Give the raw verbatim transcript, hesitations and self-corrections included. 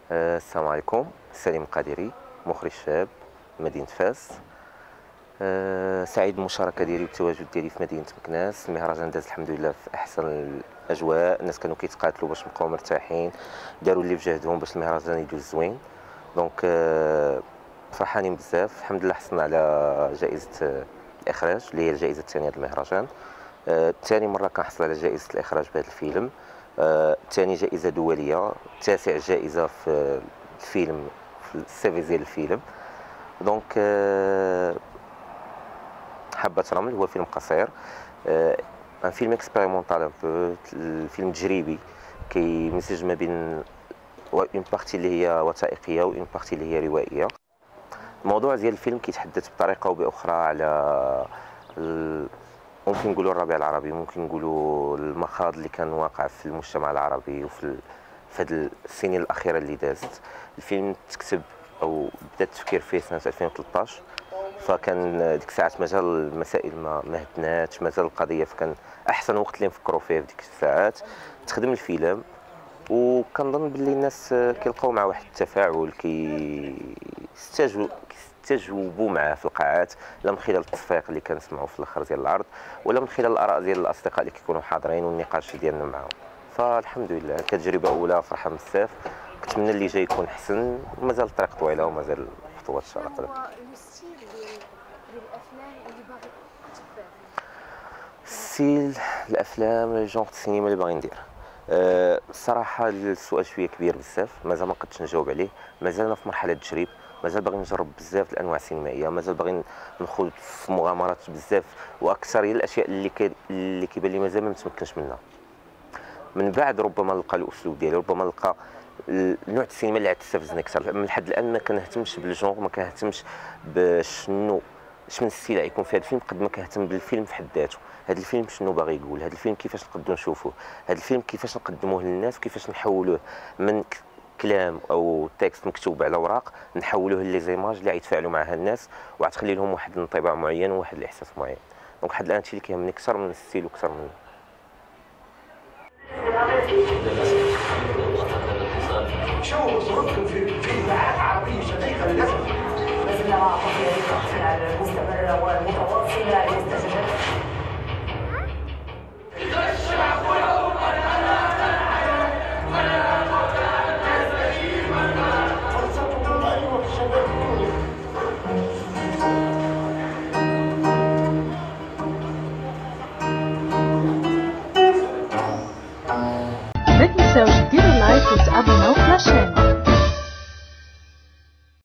آه، السلام عليكم. سليم القادري، مخرج شاب مدينة فاس. آه، سعيد بالمشاركة ديالي والتواجد ديالي في مدينة مكناس. المهرجان داز الحمد لله في أحسن الأجواء، الناس كانوا كيتقاتلوا باش نبقاو مرتاحين، داروا اللي في جهدهم باش المهرجان يدوز زوين. دونك آه، فرحانين بزاف. الحمد لله حصلنا على جائزة آه، الإخراج اللي هي الجائزة الثانية للمهرجان. آه، ثاني مرة كنحصل على جائزة الإخراج بهذا الفيلم. آه، ثاني جائزة دولية، تاسع جائزة في الفيلم، في السيفي ديال الفيلم. دونك آه، حبة رمل هو فيلم قصير، آه، ان فيلم اكسبيريمونتال، ان بو الفيلم تجريبي كيمزج ما بين اون بارتي اللي هي وثائقية و اون بارتي اللي هي روائية. الموضوع ديال الفيلم كيتحدث بطريقة او بأخرى على ال... ممكن نقولوا الربيع العربي، ممكن نقولوا المخاض اللي كان واقع في المجتمع العربي وفي ال... في هذه السنين الأخيرة اللي دازت. الفيلم تكتب أو بدا التفكير فيه سنة ألفين وثلاثطاش، فكان ديك الساعات مازال المسائل ما ما هدناتش، مازال القضية، فكان أحسن وقت اللي نفكروا فيه في ديك الساعات تخدم الفيلم. وكنظن باللي الناس كيلقاو مع واحد التفاعل، كيستجوا كيستجوبوا معاه في القاعات، لا من خلال التصفيق اللي كنسمعوا في الاخر ديال العرض، ولا من خلال الاراء ديال الاصدقاء اللي كيكونوا حاضرين والنقاش ديالنا معاهم. فالحمد لله كتجربه اولى، فرحه بزاف. كنتمنى اللي جاي يكون احسن، ومازال الطريق طويله ومازال خطوات شنو شاقه. هو لو ستيل ديال ديال الافلام اللي باغي تتبع فيه؟ ستيل الافلام، الجونغ السينما اللي باغي ندير. أه الصراحه السؤال شويه كبير بزاف، مازال ما قدرتش نجاوب عليه. مازالنا في مرحله تجريب، مازال باغي نجرب بزاف الانواع السينمائيه، مازال باغي ندخل في مغامرات بزاف، واكثر هي الاشياء اللي كي اللي كيبان لي مازال ما متمكنش منها. من بعد ربما نلقى الاسلوب ديالي، ربما نلقى النوع السينما اللي عاد تستفزني اكثر. من لحد الان ما كنهتمش بالجونغ، ما كنهتمش بشنو شنو الستيل يكون في هذا الفيلم، قد ما كنهتم بالفيلم في حد ذاته. هذا الفيلم شنو باغي يقول، هذا الفيلم كيفاش نقدروا نشوفوه، هذا الفيلم كيفاش نقدموه للناس، وكيفاش نحولوه من كلام او تكست مكتوب على اوراق نحولوه لي زيماج اللي غيتفاعلوا معها الناس، وغتخلي لهم واحد الانطباع معين وواحد الاحساس معين. دونك لحد الان هادشي اللي كيهمني اكثر من الستيل واكثر من شو ظروفكم في في اذاعات عربيه شقيقه للاسف؟ لازلنا مع تطوير التحصيل على المستمر والمتواصل للمستجدات